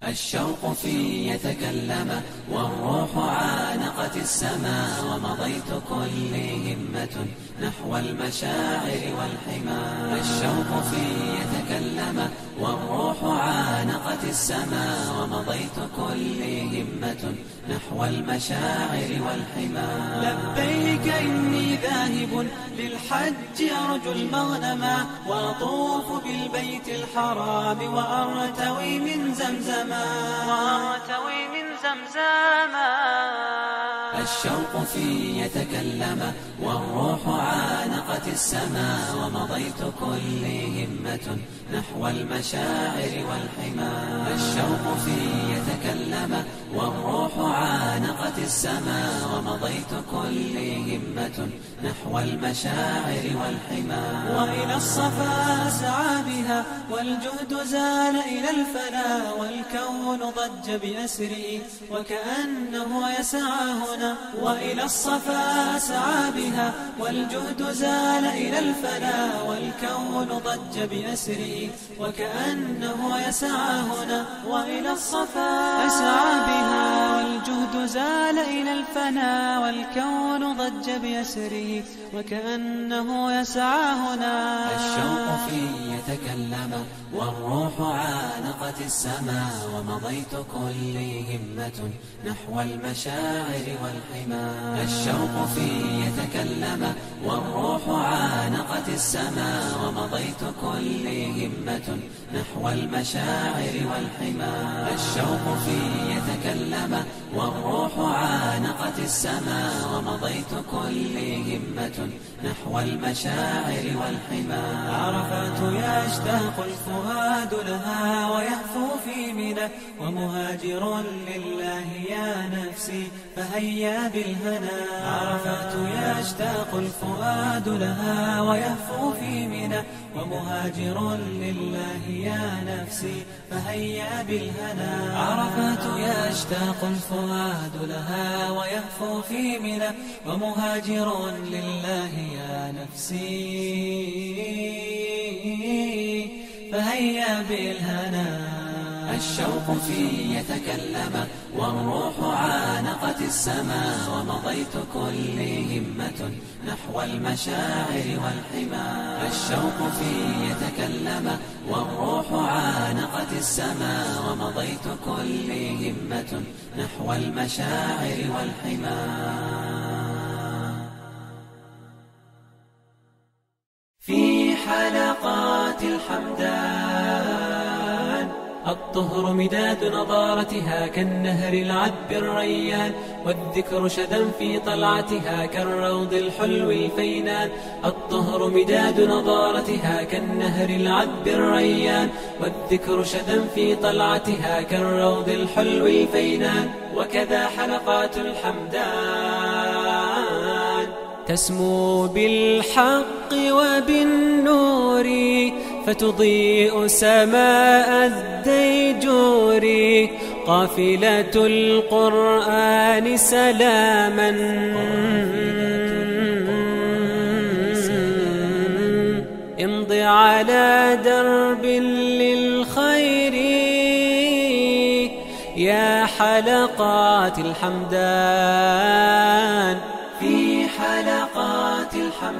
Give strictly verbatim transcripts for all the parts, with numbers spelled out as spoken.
الشوق في يتكلم والروح عانقت السماء ومضيت كلي همة نحو المشاعر والحمى. الشوق في يتكلم والروح عانقت السماء ومضيت كلي همة نحو المشاعر والحمى. لبيك إني ذاهب للحج أرجو المغنما وأطوف بالبيت الحرام وأرتوي من زمزما وأرتوي من زمزما. الشوق في يتكلم والروح عانقت السماء ومضيت كلي همة نحو المشاعر والحمى. الشوق في يتكلم والروح عانقت السماء ومضيت كلي همة نحو المشاعر والحمى. وإلى الصفا أسعى بها والجهد زال إلى الفنا والكون ضج بأسره وكأنه يسعى هنا. وإلى الصفا أسعى بها والجهد زال إلى الفنا والكون ضج بأسره وكأنه يسعى هنا. وإلى الصفا أسعى بها والجهد زال إلى الفنا والكون ضج بأسره وكأنه يسعى هنا. الشوق في يتكلم والروح عانقت السماء ومضيت كلي همة نحو المشاعر والحمى. الشوق في يتكلم والروح عانقت السماء ومضيت كلي همة نحو المشاعر والحمى. الشوق في يتكلم والروح عانقت السماء ومضيت كلي همة نحو المشاعر والحمى. عرفات يشتاق الفؤاد لها ويهفو في منى ومهاجر لله يا نفسي فهيا بالهنا. عرفات يشتاق الفؤاد لها ويهفو في منى ومهاجر لله يا نفسي فهيا بالهنا. عرفات يشتاق الفؤاد لها ويهفو في منى ومهاجر لله يا نفسي فهيا بالهنا. الشوق في يتكلم والروح عانقت السماء ومضيت كلي همة نحو المشاعر والحمى. الشوق في يتكلم والروح عانقت السماء ومضيت كلي همة نحو المشاعر والحمى. في حلقات الحمدان الطهر مداد نضارتها كالنهر العذب الريان والذكر شدا في طلعتها كالروض الحلو الفينان. الطهر مداد نضارتها كالنهر العذب الريان والذكر شدا في طلعتها كالروض الحلو الفينان. وكذا حلقات الحمدان تسمو بالحق وبالنور فتضيء سماء الديجور. قافلة القرآن سلاما امضي على درب للخير يا حلقات الحمدان. في حلقات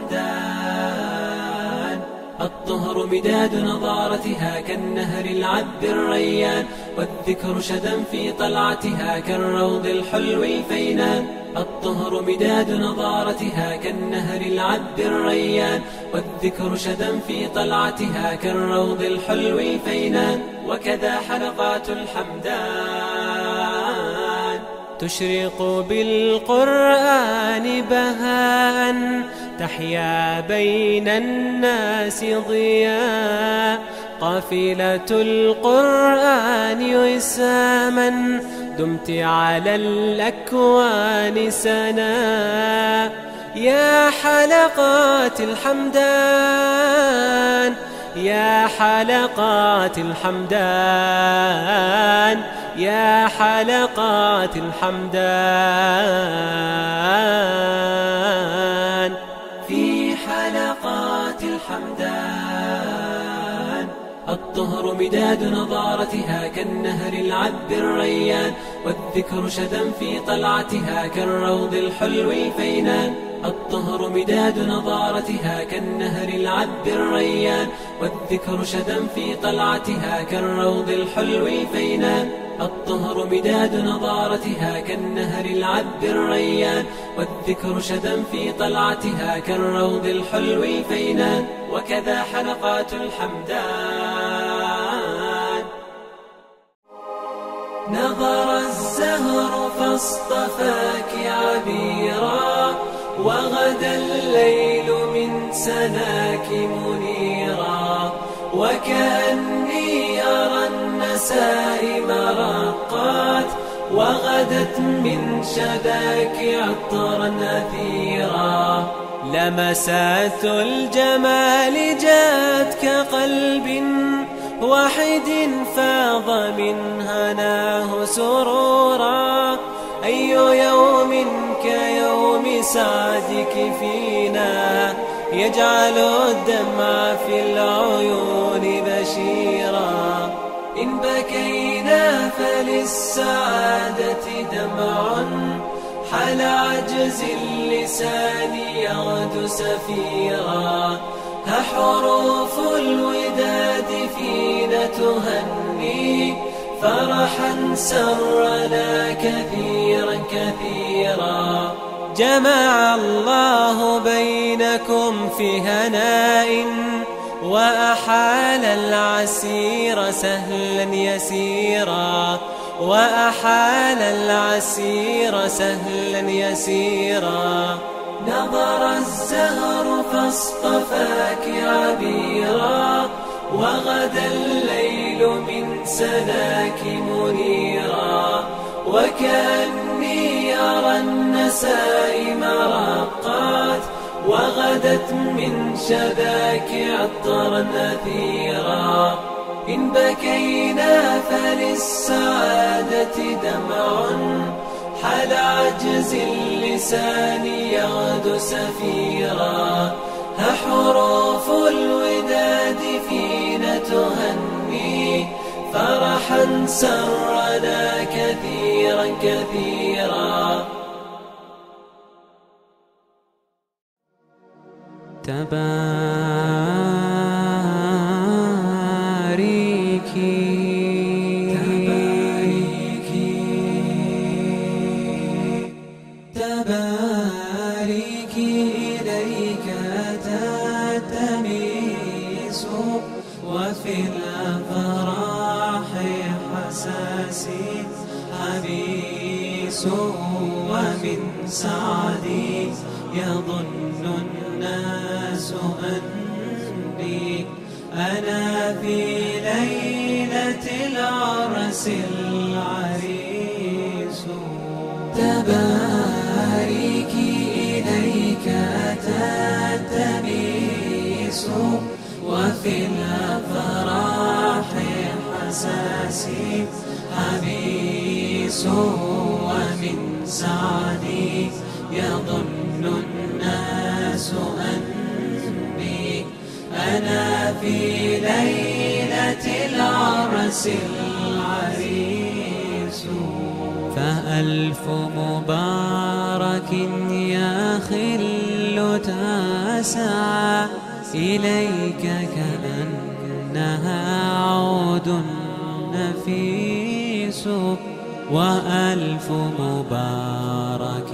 الحمدان الطهر مداد نضارتها كالنهر العذب الريان والذكر شدا في طلعتها كالروض الحلو الفينان. الطهر مداد نضارتها كالنهر العذب الريان والذكر شدا في طلعتها كالروض الحلو الفينان. وكذا حلقات الحمدان تشرق بالقرآن بهاء تحيا بين الناس ضياء. قافلة القرآن وساما دمت على الأكوان سنا. يا حلقات الحمدان يا حلقات الحمدان يا حلقات الحمدان. في حلقات الحمدان الطهر مداد نضارتها كالنهر العذب الريان، والذكر شدا في طلعتها كالروض الحلو الفينان. الطهر مداد نضارتها كالنهر العذب الريان، والذكر شدا في طلعتها كالروض الحلو الفينان. الطهر مداد نضارتها كالنهر العذب الريان، والذكر شدا في طلعتها كالروض الحلو الفينان. وكذا حلقات الحمدان. نظر الزهر فاصطفاك عبيرا، وغدا الليل من سناك منيرا، وكأني أرى النسائم رقات، وغدت من شداك عطرا أثيرا. لمسات الجمال جاءت كقلب واحد فاض من هناه سرورا. أي يوم كيوم سعدك فينا، يجعل الدمع في العيون بشيرا. إن بكينا فللسعادة دمع، حال عجز اللسان يغدو سفيرا. ها حروف الوداد فينا تهني، فرحا سرنا كثيرا كثيرا. جمع الله بينكم في هناء، وأحال العسير سهلا يسيرا، وأحال العسير سهلا يسيرا. نظر الزهر فاصطفاك عبيرا، وغدا الليل من سناك منيرا، وكأني أرى النسائم رقات، وغدت من شذاك عطرا أثيرا. إن بكينا فللسعادة دمع، حال عجز اللسان يغدو سفيرا. ها حروف الوداد فينا تهني، فرحا سرنا كثيرا كثيرا. تباريكي تباريكي إليك تلتمس، وفي الأفراح حساسي حبيس، ومن سعدي يظن الناس أني أنا في ليلة العرس العريس. تباريكي إليك تلتمس، وفي الأفراح حساسي حبيس، ومن سعدي يظن الناس أني أنا في ليلة العرس العريس. فألف مبارك يا خل تسعى إليك كأنها عود نفيس، وألف مبارك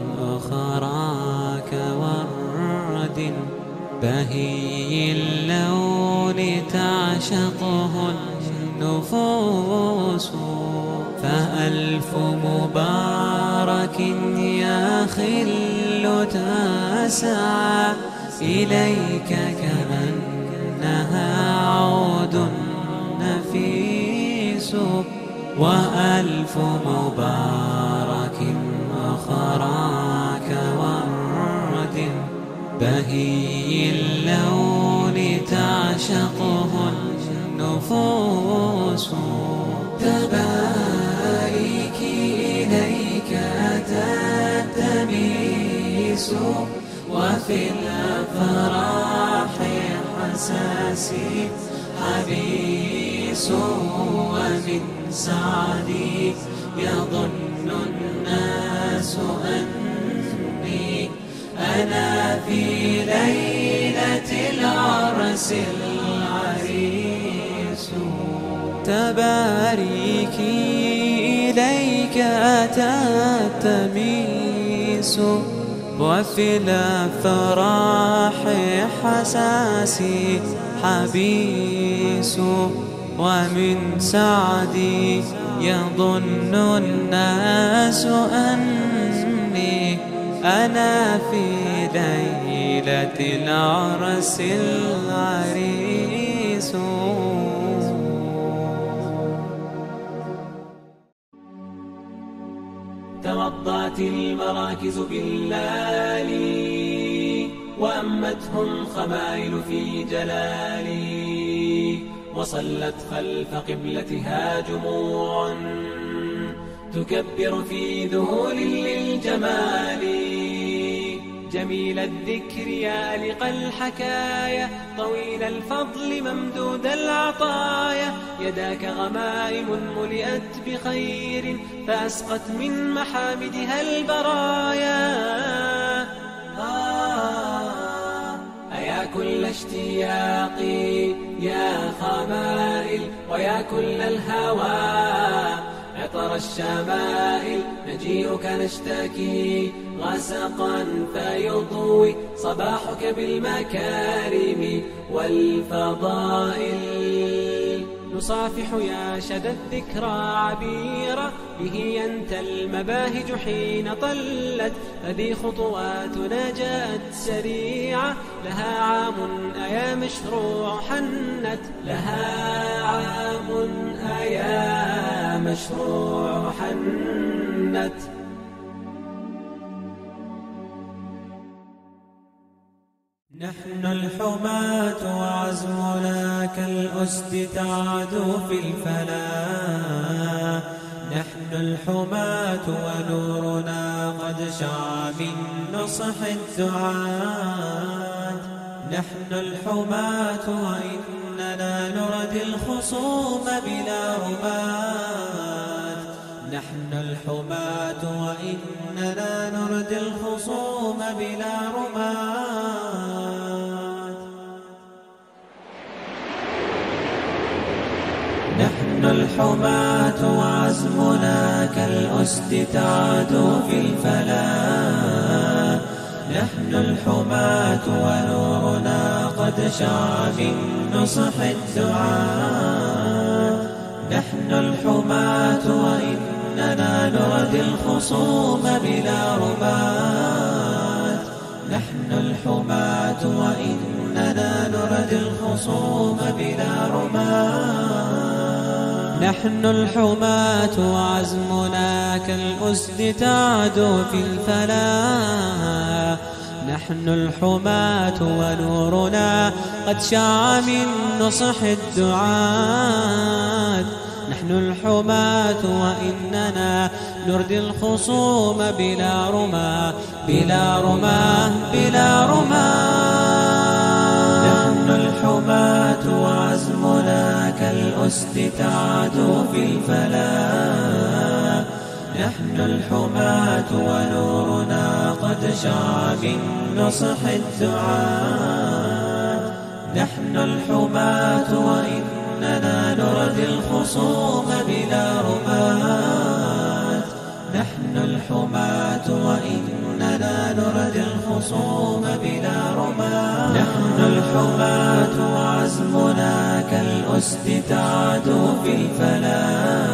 أخرى كورد بهي اللون تعشقه النفوس. فألف مبارك يا خل تسعى إليك كأنها عود نفيس، وألف مبارك أخرى كورد بهي اللون تعشقه النفوس. تباريكي إليك تلتمس، وفي الأفراح حساسي حبيس، حبيس ومن سعدي يظن الناس أني أنا في ليلة العرس العريس. تباريكي إليك أتى التميس وفي الأفراح حساسي حبيس ومن سعدي يظن الناس أني أنا في ليلة العرس العريس. توضأت المراكز بالليالي وأمتهم خمائل في جلالي وصلت خلف قبلتها جموع تكبر في ذهول للجمال. جميل الذكر يا ألق الحكايا طويل الفضل ممدود العطايا يداك غمائم ملئت بخير فأسقت من محامدها البرايا. آه أيا كل اشتياقي يا خمائل ويا كل الهوى عطر الشمائل نجيئك نشتكي غسقا فيضوي صباحك بالمكارم والفضائل. نصافح يا شذا الذكرى عبيرة به ينتى المباهج حين طلت فذي خطواتنا جاءت سريعة لها عام أيا مشروع حنت لها عام أيا مشروع حنت. نحن الحماة وعزمنا كالأسد تعدو في الفلا نحن الحماة ونورنا قد شع من نصح الدعاة. نحن الحماة وإننا نردي الخصوم بلا رماد. نحن الحماة وإننا نردي الخصوم بلا رماد. نحن الحماة وعزمنا كالأسد تعدو في الفلا نحن الحماة ونورنا قد شع من نصح الدعاة. نحن الحماة وإننا نردي الخصوم بلا رماد. نحن الحماة وإننا نردي الخصوم بلا رماد. نحن الحماة وعزمنا كالأسد تعدو في الفلا نحن الحماة ونورنا قد شع من نصح الدعاة. نحن الحماة وإننا نردي الخصوم بلا رما بلا رما بلا رما. نحن الحماة وعزمنا كالأسد تعدو في الفلا نحن الحماة ونورنا قد شع من نصح الدعاة. نحن الحماة وإننا نردي الخصوم بلا رماد. نحن الحماة وإننا نردي الخصوم بلا رماد. نحن الحماة وعزمنا كالأسد تعدو في الفلا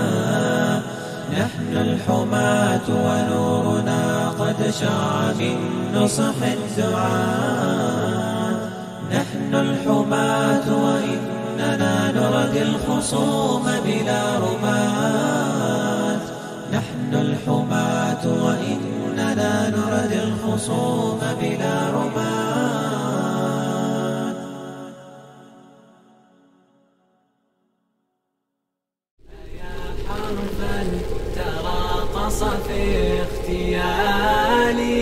نحن الحماة ونورنا قد شع من نصح الدعاة. نحن الحماة وإننا نردي الخصوم بلا رماد. نحن الحماة وإننا نردي الخصوم بلا رماد. تراقص في اغتيالي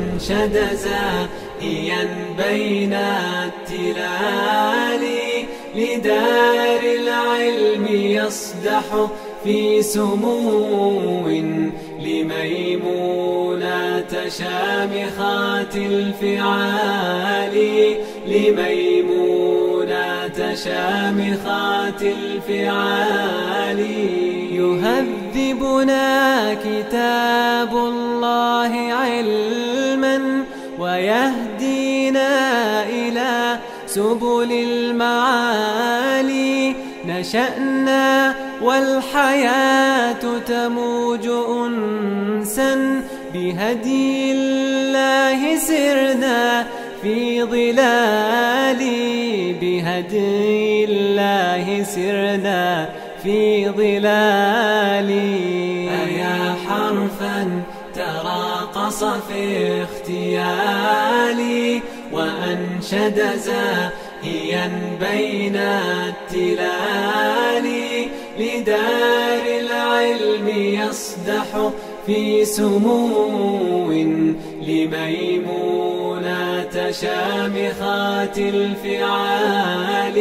وأنشد زاهيا بين التلال لدار العلم يصدح في سمو لميمونات شامخات الفعال لميمونات شامخات الفعال يهذبنا كتاب الله علما ويهدينا إلى سبل المعالي نشأنا والحياة تموج أنسا بهدي الله سرنا في ظلال بهدي الله سرنا في ظلال أيا حرفا تراقص في اختيالي وأنشد زاهيا بين التلال لدار العلم يصدح في سمو لميمونات شامخات الفعال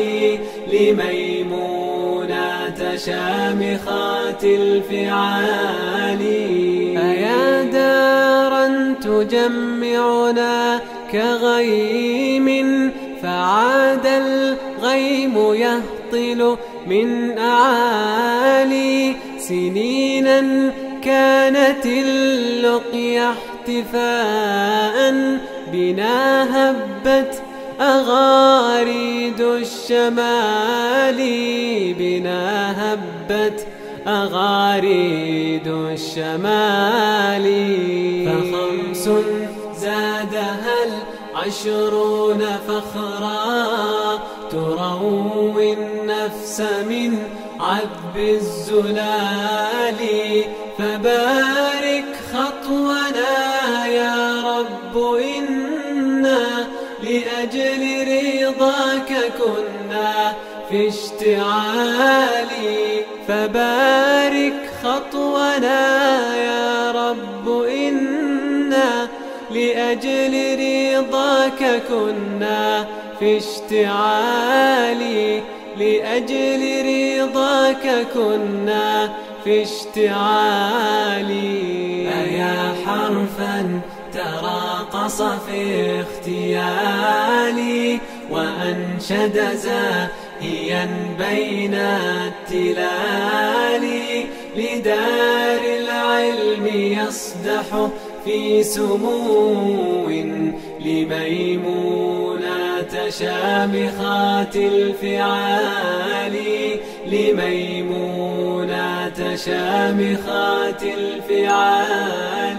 لميمونات شامخات الفعال أيا دارا تجمعنا كغيم فعاد الغيم يهطل من أعالي سنينا كانت اللقيا احتفاء بنا هبت أغاريد الشمال بنا هبت أغاريد الشمال فخمس زادها العشرون فخرا تروي النفس من عذب الزلال فبارك خطونا يا رب إنا لأجل رضاك كنا في اشتعال فبارك خطونا يا رب إنا لأجل رضاك كنا في اشتعال لأجل رضاك كنا في اشتعال أيا حرفا تراقص في اختيالي وأنشد زاهيا بين التلال لدار العلم يصدح في سمو لميمونات شامخات الفعال لميمونات شامخات الفعال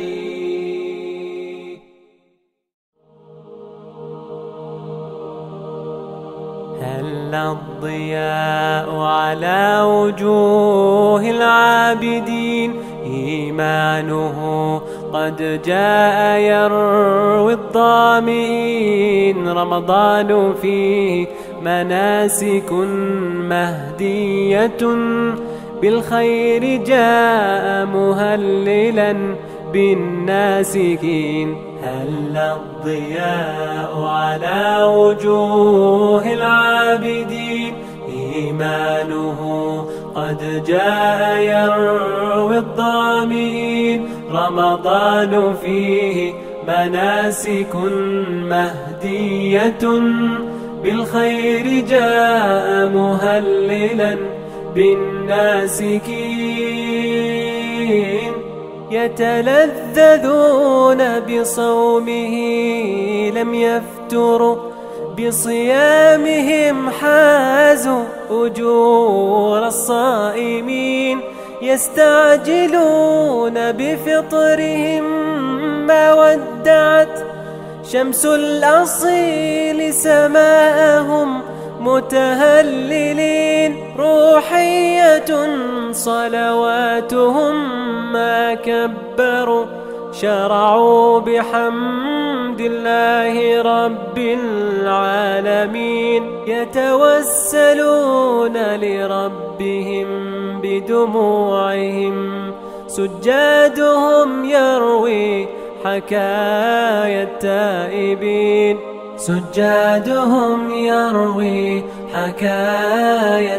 هل الضياء على وجوه العابدين إيمانه قد جاء يروي الظامئين رمضان فيه مناسك مهدية بالخير جاء مهللا بالناسكين هل الضياء على وجوه العابدين إيمانه قد جاء يروي الظامئين رمضان فيه مناسك مهدية بالخير جاء مهللا بالناسكين يتلذذون بصومه لم يفتروا بصيامهم حازوا أجور الصائمين يستعجلون بفطرهم ما ودعت شمس الأصيل سماءهم متهللين روحية صلواتهم ما كبروا شرعوا بحمد الله رب العالمين يتوسلون لربهم بدموعهم سجادهم يروي حكايا التائبين سجادهم يروي حكايا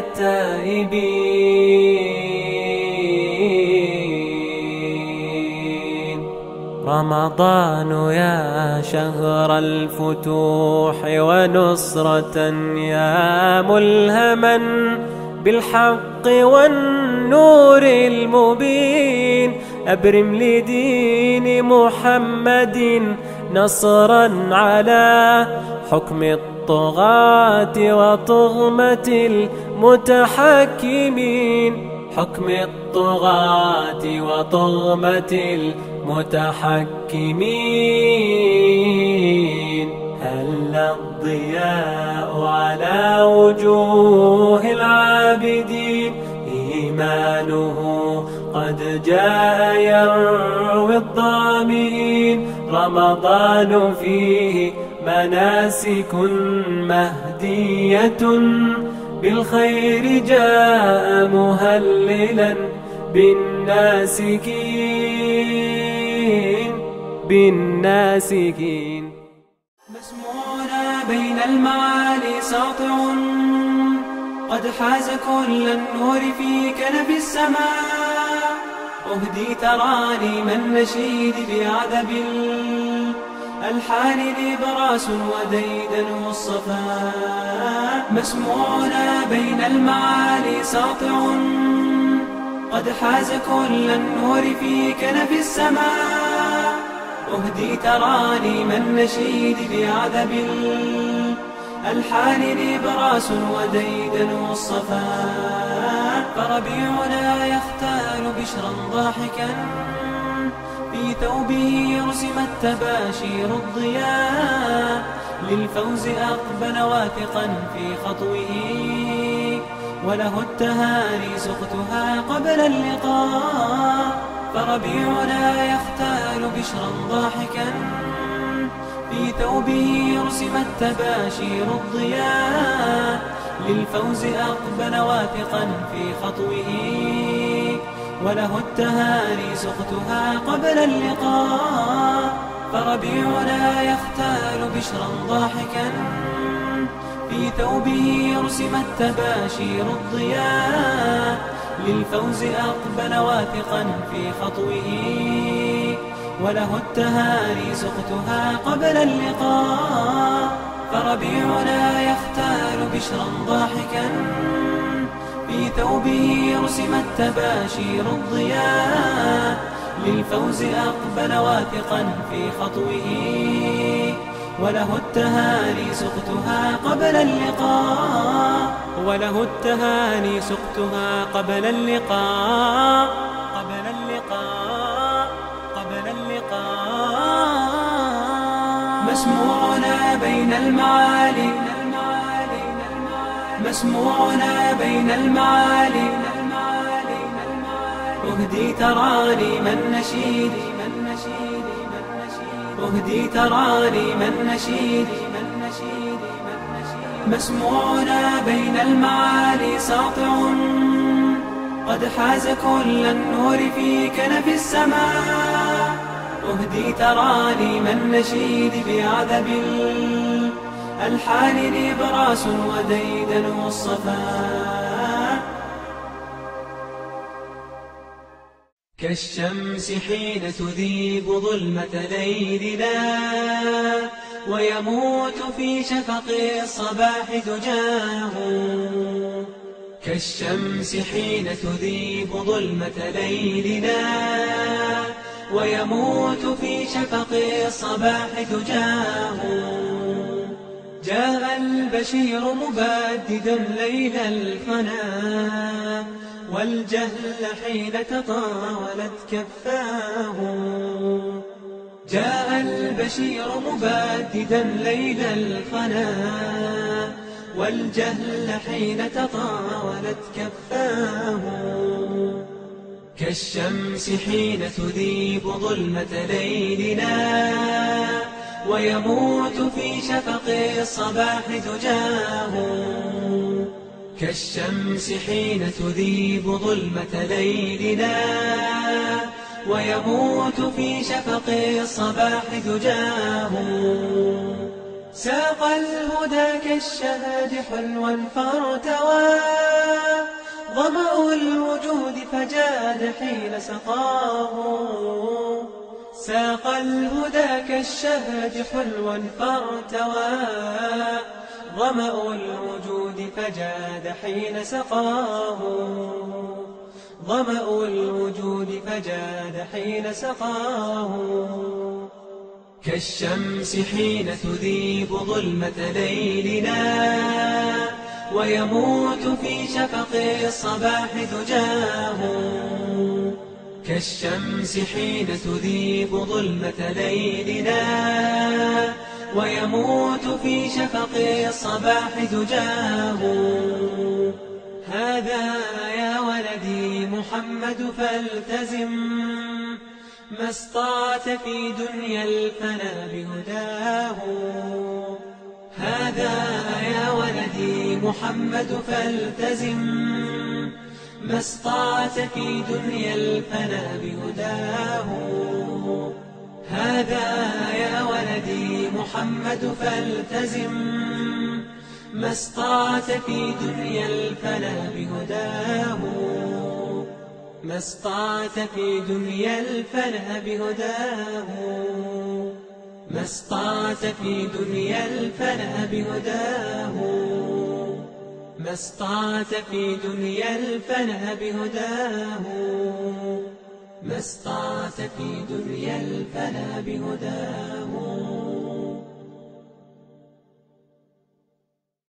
التائبين. رمضان يا شهر الفتوح ونصرة، يا ملهما بالحق والنور المبين. أبرم لدين محمد نصرا على حكم الطغاة وطغمة المتحكمين. حكم الطغاة وطغمة المتحكمين. هل الضياء على وجوه العابدين، إيمانه قد جاء يروي الضامين. رمضان فيه مناسك مهدية، بالخير جاء مهللا بالناسكين بالناسكين. مسموعنا بين المعالي ساطع، قد حاز كل النور في كنف السماء. أهدي ترانيم النشيد بعذب الألحان لبراس وديدن الصفاء. مسموعنا بين المعالي ساطع، قد حاز كل النور في كنف السماء. أهدي ترانيم النشيد بعذب الألحان لبراس وديدن الصفاء. فربيعنا يختال بشرا ضاحكا، في ثوبه رسمت تباشير الضياء. للفوز أقبل واثقا في خطوه، وله التهاني سقتها قبل اللقاء. فربيعنا يختال بشرا ضاحكا، في ثوبه رسمت تباشير الضياء. للفوز أقبل واثقا في خطوه، وله التهاني سقتها قبل اللقاء. فربيعنا يختال بشرا ضاحكا، في ثوبه رسمت تباشير الضياء. للفوز أقبل واثقا في خطوه، وله التهاني سقتها قبل اللقاء. فربيعنا يختال بشرا ضاحكا، في ثوبه رسمت تباشير الضياء. للفوز أقبل واثقا في خطوه، وله التهاني سقتها قبل اللقاء. وله التهاني سقتها قبل اللقاء قبل اللقاء قبل اللقاء. مسموعنا بين المعالي مسموعنا بين المعالي أهدي ترانيم النشيد أهدي ترانيم النشيد. مسموعنا بين المعالي ساطع، قد حاز كل النور في كنف السماء. أهدي ترانيم النشيد بعذب الألحان لبراس وديدن الصفاء. كالشمس حين تذيب ظلمة ليلنا، ويموت في شفق الصباح دجاه. كالشمس حين تذيب ظلمة ليلنا، ويموت في شفق الصباح دجاه. جاء البشير مبددا ليل الفنا، والجهل حين تطاولت كفاه. جاء البشير مبددا ليل الفنا، والجهل حين تطاولت كفاه. كالشمس حين تذيب ظلمة ليلنا، ويموت في شفق الصباح دجاه. كالشمس حين تذيب ظلمة ليلنا، ويموت في شفق الصباح دجاه. ساق الهدى كالشهد حلوا فارتوى، ظمأ الوجود فجاد حين سقاه. ساق الهدى كالشهد حلوا فارتوى، ظمأ الوجود فجاد حين سقاه. ظمأ الوجود فجاد حين سقاه. كالشمس حين تذيب ظلمة ليلنا، ويموت في شفق الصباح دجاه. كالشمس حين تذيب ظلمة ليلنا، ويموت في شفق الصباح دجاه. هذا يا ولدي محمد فالتزم، ما استطعت في دنيا الفنا بهداه. هذا يا ولدي محمد فالتزم، ما استطعت في دنيا الفنا بهداه. هذا يا ولدي محمد فالتزم، ما استطعت في دنيا الفنا بهداه. ما استطعت في دنيا الفنا بهداه. ما استطعت في دنيا الفنا بهداه. ما استطعت في دنيا الفنا بهداه. ما استطعت في دنيا الفنا بهداه.